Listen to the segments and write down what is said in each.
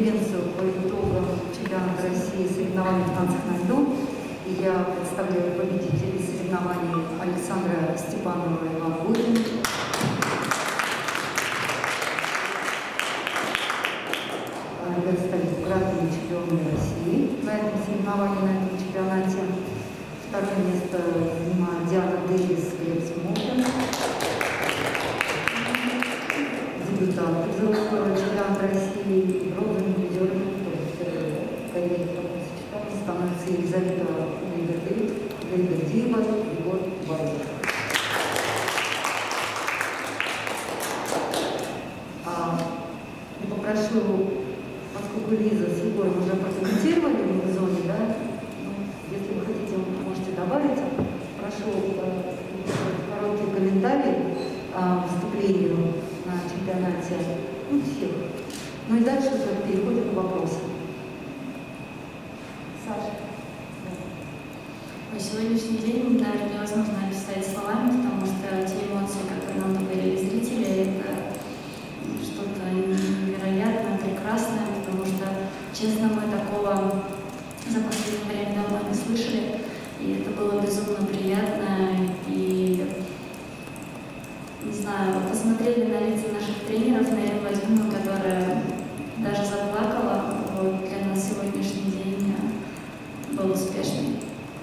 конференцию по итогам чемпионата России соревнований в танцах на льду. И я представляю победителей соревнований Александра Степанова и Иван Гурин. Ребята стали кратными чемпионами России на этом соревновании, на этом чемпионате. Второе место занимает Диана Дэвис и Глеб Смолкин. Дебютанты взрослого чемпионата России, бронзовым призером, то есть в карьере в таком сочетании становится Елизавета Гайдардиева и Егор Базов. Я попрошу, поскольку Лиза с Егором уже прокомментировали в зоне, да, если вы хотите, можете добавить. Прошу короткий комментарий выступлению на чемпионате, всех. Ну и дальше уже переходим к вопросам. Саша. Сегодняшний день, да, невозможно описать словами, потому что те эмоции, которые нам подарили зрители, это что-то невероятное, прекрасное, потому что, честно, мы такого за последнее время давно не слышали, и это было безумно приятно, и, не знаю, посмотрели на лица наших тренеров, на Ирину Владимировну, которая даже заплакала. Вот, для нас сегодняшний день был успешный.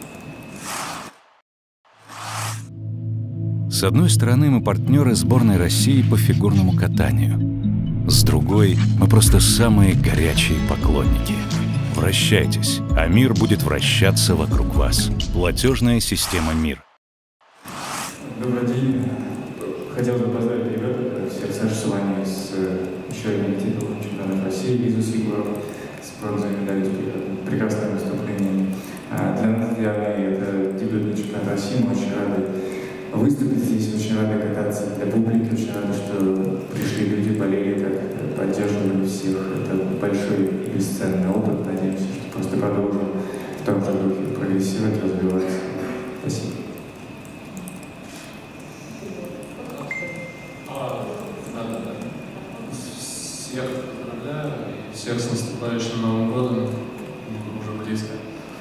С одной стороны, мы партнеры сборной России по фигурному катанию. С другой, мы просто самые горячие поклонники. Вращайтесь, а мир будет вращаться вокруг вас. Платежная система МИР. Добрый день. Хотел бы поздравить ребят, всех Сашу с вами с еще одним титулом чемпионата России, Лизу с Егором, с бронзовой медалью, с прекрасным выступлением. Для нас, это дебютный чемпионат России, мы очень рады выступить здесь, очень рады кататься для публики, очень рады, что пришли люди, болели, так поддерживали всех. Это большой и бесценный опыт. Надеемся, что просто продолжим в том же духе прогрессировать, развиваться. Спасибо. Всех поздравляю и всех с наступающим Новым годом, уже близко.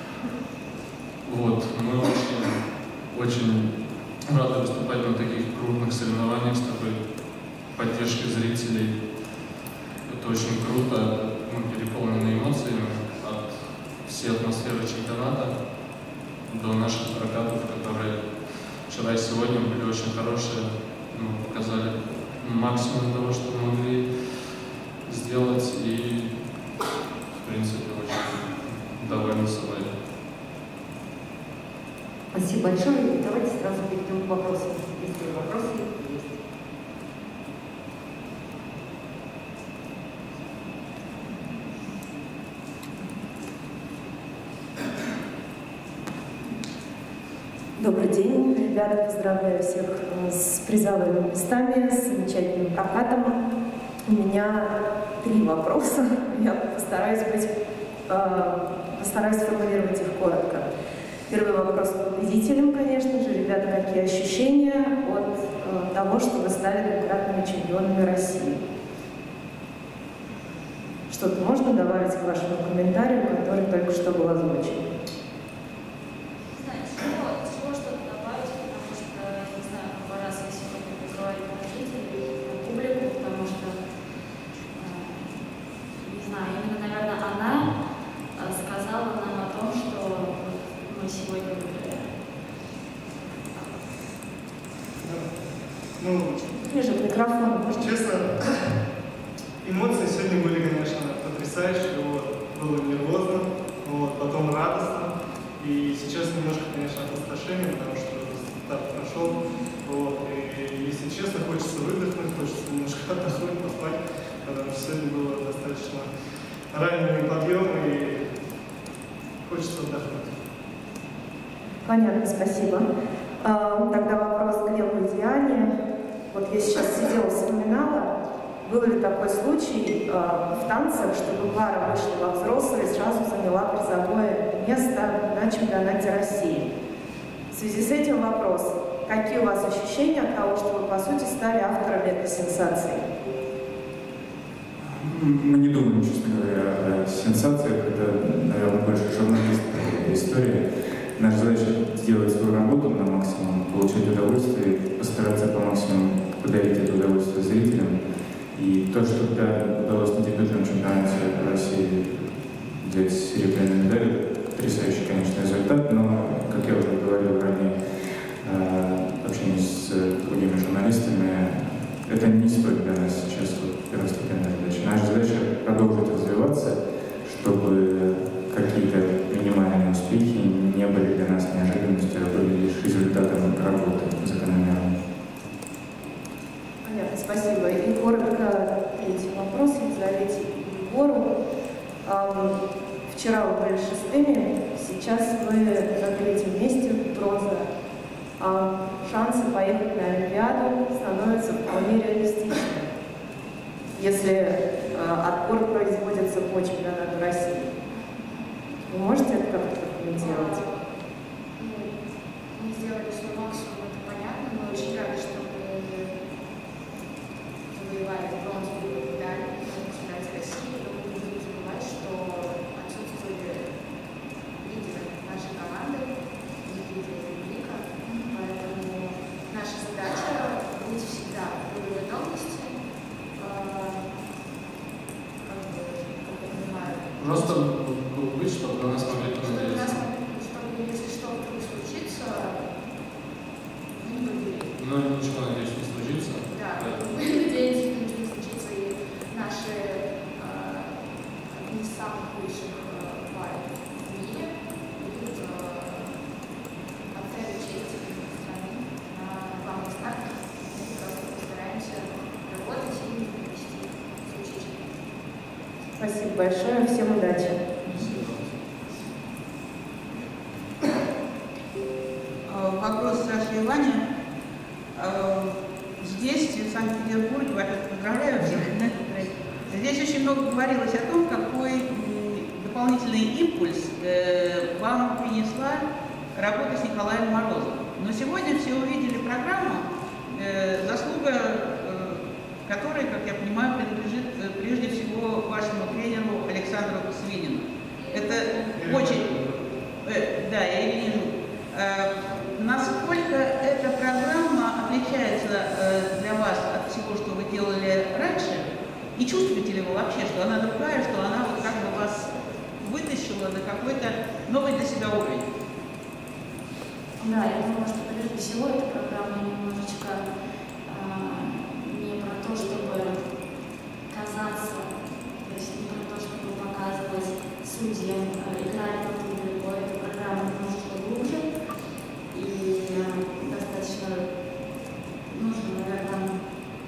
Вот, мы очень рады выступать на таких крупных соревнованиях с такой поддержкой зрителей. Это очень круто, мы переполнены эмоциями от всей атмосферы чемпионата до наших прокатов, которые вчера и сегодня были очень хорошие, показали максимум того, что могли сделать, и в принципе очень довольны собой. Спасибо большое. Давайте сразу перейдем к вопросам, если вопросы есть. Добрый день, ребята, поздравляю всех с призовыми местами, с замечательным прокатом. У меня 3 вопроса, я постараюсь сформулировать их коротко. Первый вопрос к победителям, конечно же. Ребята, какие ощущения от того, что вы стали двукратными чемпионами России? Что-то можно добавить к вашему комментарию, который только что был озвучен? Ближе к микрофону. Честно, эмоции сегодня были, конечно, потрясающие. Было нервозно, потом радостно. И сейчас немножко, конечно, опустошение, потому что старт прошел. И, если честно, хочется выдохнуть, хочется немножко отдохнуть, поспать, потому что сегодня было достаточно ранний подъем, и хочется отдохнуть. Понятно, спасибо. Тогда вопрос к Глебу и Диане. Вот я сейчас сидела, вспоминала, был ли такой случай в танцах, чтобы пара вышла во взрослые и сразу заняла призовое место на чемпионате России. В связи с этим вопрос. Какие у вас ощущения от того, что вы, по сути, стали авторами этой сенсации? Мы не думаем, честно говоря, сенсациях, это, наверное, больше журналистская история. Наша задача сделать свою работу на максимум, получать удовольствие, постараться по максимуму подарить это удовольствие зрителям. И то, что удалось на дебютном чемпионате России взять серебряную медаль, потрясающий, конечно, результат, но, как я уже говорил ранее, общаясь с другими журналистами, это не стоит для нас сейчас первостепенная задача. Наша задача продолжить развиваться, чтобы какие-то минимальные успехи не были для нас неожиданностью, а были лишь результатом работы закономерной. Понятно, спасибо. И коротко третий вопрос Елизавете и Егору. Вчера вы были шестыми, сейчас вы на третьем месте, бронза. Шансы поехать на Олимпиаду становятся вполне реалистичными, если отбор производится по чемпионату России. Вы можете это как-то прокомментировать? Мы сделали свой максимум, это понятно. Мы очень рады, что мы завоевали бронзовую медаль на чемпионате России. Но мы не будем забывать, что отсутствует лидеры нашей команды, лидеры Велика. Поэтому наша задача быть всегда в первой готовности. Просто быть, чтобы на нас могли понадеяться. Чтобы, если что вдруг случится, мы не победили. Но ничего, надеюсь, не случится. Да, мы надеемся, что ничего не случится, и наши одни из самых лучших пар в мире будут отстаивать честь страны на главных стартах. Мы просто постараемся работать и довести случай. Спасибо большое, всем удачи. Вопрос Саши и Вани. Здесь, в Санкт-Петербурге, во-первых, поздравляю всех. Здесь очень много говорилось о том, какой дополнительный импульс вам принесла работа с Николаем Морозовым. Но сегодня все увидели программу, заслуга которой, как я понимаю, принадлежит прежде всего вашему тренеру Александру Свинину. Это очень... Да, я ее вижу. Насколько эта программа отличается для вас от всего, что вы делали раньше? И чувствуете ли вы вообще, что она другая, что она вот как бы вас вытащила на какой-то новый для себя уровень? Да, я думаю, что прежде всего эта программа немножечко не про то, чтобы казаться, то есть не про то, чтобы показывать судьям, играть на ту или другую. Эта программа немножечко глубже и достаточно нужно, наверное,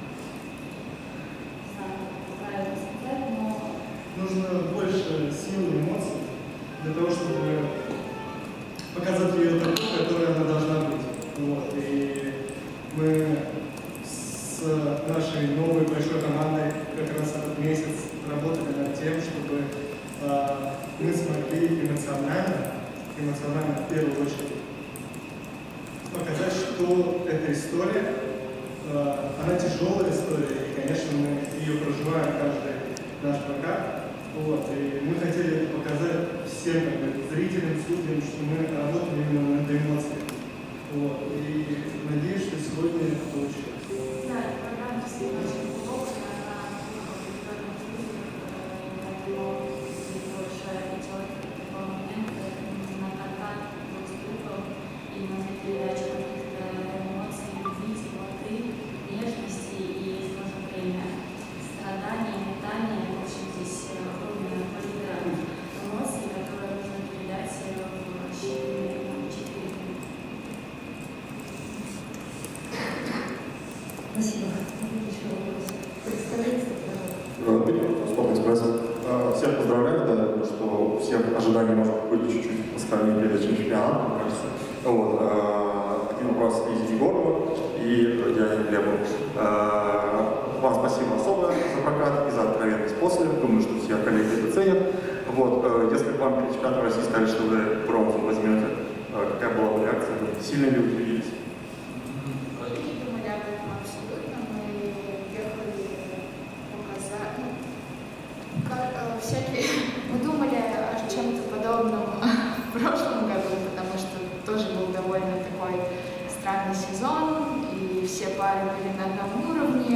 правильно сказать, но... Нужно больше сил и эмоций для того, чтобы показать ее такой, которой она должна быть. Вот. И мы с нашей новой большой командой как раз этот месяц работали над тем, чтобы мы смогли эмоционально в первую очередь показать, что эта история, она тяжелая история, и, конечно, мы ее проживаем каждый наш прокат. Вот, и мы хотели это показать всем зрителям, судьям, что мы работаем именно над эмоциями. Вот, и надеюсь, что сегодня это получилось. Да, эта программа действительно очень глубокая, она определенных случаях, поэтому больше идет такой момент, на контакт друг с другом, и на передачу каких-то эмоций, любви, теплоты, нежности и в то же время страданий, метания. В общем, здесь огромная палитра эмоций, которые нужно передать в считанные 4 минуты. Спасибо. Еще вопрос. Представляете, Спортэкспресс. Всех поздравляю, да, что всех ожиданий, может быть, были чуть-чуть оскорблены перед чемпионатом, мне кажется. Вот. Один вопрос из Егорова и Диане Глебову. Вам спасибо особое за прокат и за откровенность после. Думаю, что все коллеги это ценят. Вот. Если бы вам перед чемпионатом России сказали, что вы бронзу возьмете, какая была бы реакция? Сильно ли удивились? Мы разговаривали на одном уровне,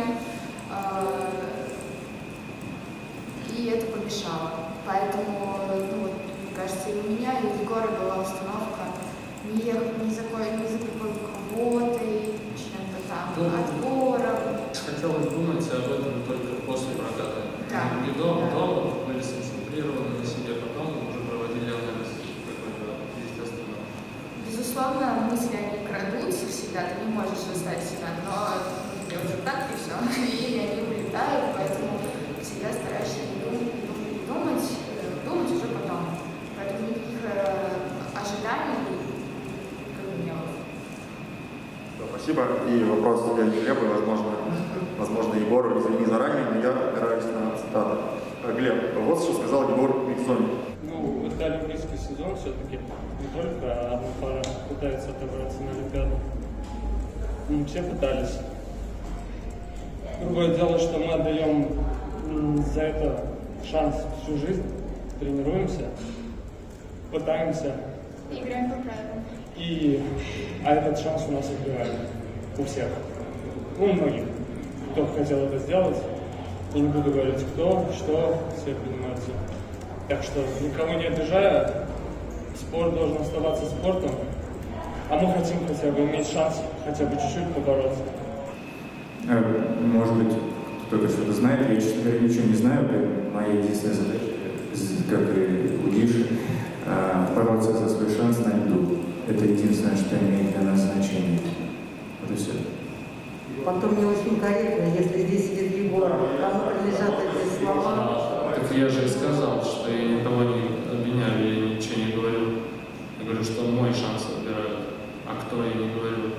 и это помешало. Поэтому, ну, вот, мне кажется, и у меня, и у Егора была установка не ехать ни за какой квотой, чем-то там, отбором. Хотелось думать об этом только после проката. Да. Не дома были сконцентрированы на себе, потом уже проводили анализ какой-то, естественно. Безусловно, мысли, они крадутся всегда, ты не можешь заставить себя, но я уже так и все, и они улетают, поэтому всегда стараешься думать уже потом. Поэтому никаких ожиданий не было. Спасибо. И вопрос для Глеба, возможно, Егору, извини заранее, но я опираюсь на цитату. Глеб, вот что сказал Егор Микзонин. Ну, это олимпийский сезон все-таки, не только одна пара пытается отобраться на Олимпиаду. Все пытались. Другое дело, что мы отдаем за это шанс всю жизнь, тренируемся, пытаемся. Играем по правилам. А этот шанс у нас отбирают. У всех. У многих. Кто хотел это сделать. Я не буду говорить кто, что, все понимаете. Так что, никого не обижая, спорт должен оставаться спортом. А мы хотим хотя бы иметь шанс хотя бы чуть-чуть побороться. Может быть, кто-то что-то знает, я, честно говоря, ничего не знаю. Моя единственная задача, как и у Диши, бороться за свой шанс на льду. Это единственное, что имеет для нас значение. Вот и все. Потом не очень корректно, если здесь сидит Егор, кому принадлежат эти слова. Так я же и сказал, что я никого не обвиняю, я ничего не говорю. Я говорю, что мой шанс отбирают. А кто, я не говорю.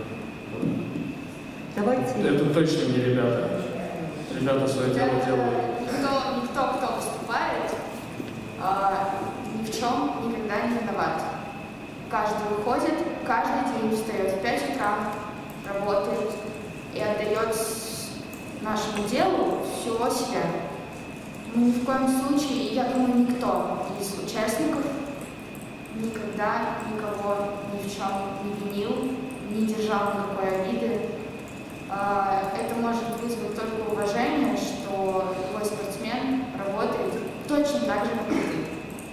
Давайте. Это точно не ребята. Ребята свое дело делают. Никто, кто выступает, ни в чем никогда не виноват. Каждый выходит, каждый день встает в 5 утра, работает и отдает нашему делу всего себя. Но ни в коем случае, я думаю, никто из участников никогда никого ни в чем не винил, не держал никакой обиды. Это может вызвать только уважение, что любой спортсмен работает точно так же, как и ты.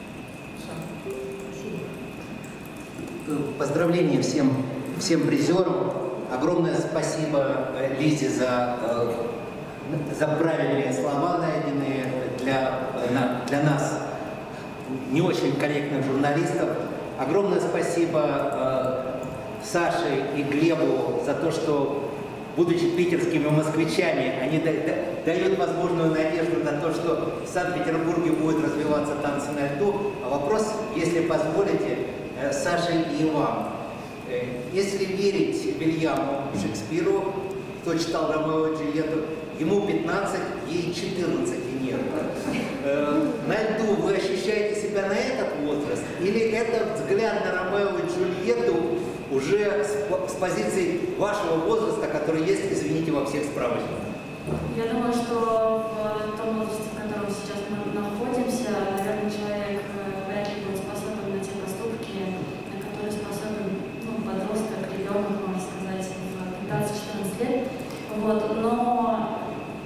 Поздравления всем призерам. Огромное спасибо Лизе за правильные слова, найденные для нас, не очень корректных журналистов. Огромное спасибо Саше и Глебу за то, что, будучи питерскими москвичами, они дают возможную надежду на то, что в Санкт-Петербурге будет развиваться танцы на льду. А вопрос, если позволите, Саше и вам. Если верить Вильяму Шекспиру, кто читал Ромео и Джульетту, ему 15, ей 14 и нет. На льду вы ощущаете себя на этот возраст? Или это взгляд на Ромео и Джульетту уже с позиции вашего возраста, который есть, извините, во всех справочниках? Я думаю, что в том возрасте, в котором сейчас мы находимся, наверное, человек вряд ли будет способен на те поступки, на которые способен подросток, ребенок, можно сказать, в 15-14 лет. Вот. Но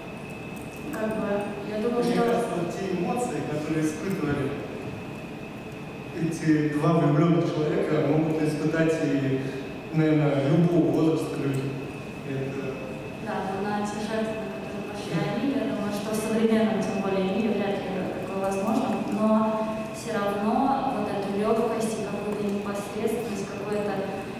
я думаю, Мне что... кажется, те эмоции, которые испытывали эти два влюбленных человека, могут испытать и, наверное, любого возраста люди. Да, но на те жертвы, на которые пошли они, я думаю, что в современном, тем более, мире вряд ли такое возможно, но все равно вот эту легкость и какую-то непосредственность, какой-то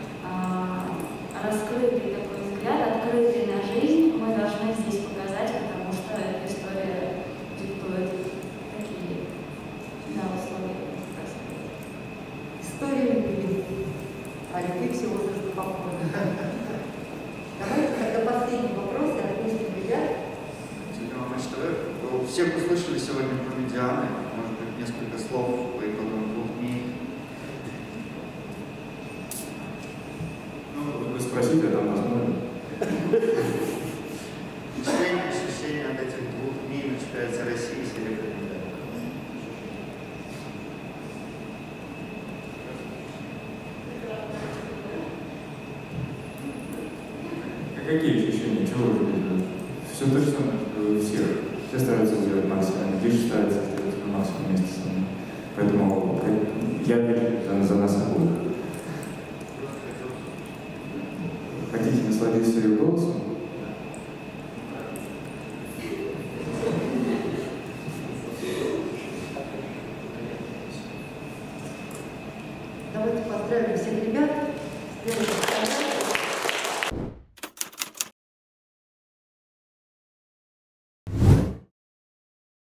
раскрытый такой взгляд, открытый на жизнь мы должны здесь показать, потому что история диктует такие условия. История любви. А любви все возраста похожи. Давайте тогда последний вопрос и отпустим ребят. Все услышали сегодня про медианы, может быть, несколько слов по итогам 2 дней. Вы спросите, а там посмотрим. Впечатление от этих 2 дней на чемпионате России серебряный медаль. какие ощущения, чего вы видите? Все то же самое, что и у всех. Все стараются сделать максимум, Гриша старается сделать максимум вместе со мной. Поэтому я верю за нас обоих. Хотите насладиться ее голосом? Давайте поздравим всех ребят с первым